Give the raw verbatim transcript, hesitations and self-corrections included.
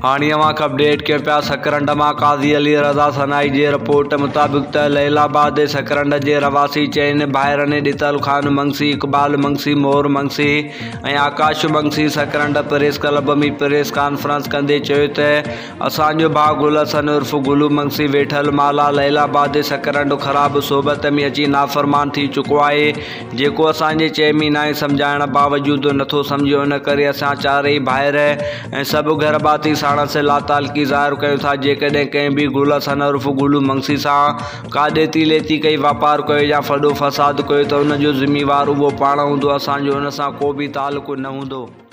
हाणियवां update कयूं पिया सकरंड मां काज़ी अली रज़ा सनाई जे रिपोर्ट मुताबिक़ त लैलाबाद सकरंड जे रवासी चइनि भाइरनि ॾितल ख़ान मंगसी, इक़बाल मंगसी, मोहर मंगसी ऐं आकाश मंगसी सकरंड प्रेस क्लब में प्रेस कॉन्फ्रेंस कंदे चयो त असांजो भाउ गुल हसन उर्फ़ गुलू मंगसी वेठल माला लैलाबाद सकरंड ख़राब सोबत में अची नाफ़रमान थी चुको आहे, जेको असांजे चइमी नाहे सम्झाइण बावजूदि नथो सम्झे। उन करे असां चारई भाइर ऐं सभु घर भाती साणस लातालगी ज़ाहिर कयूं था। जेकॾहिं कंहिं बि गुल हसन उर्फ़ गुलू मंगसी सां का ॾेती लेती कई, वापार कयो या फॾो फ़साद कयो त उन जो ज़िम्मेवार उहो पाण हूंदो, असांजो हुन सां को बि तालुक़ु न हूंदो।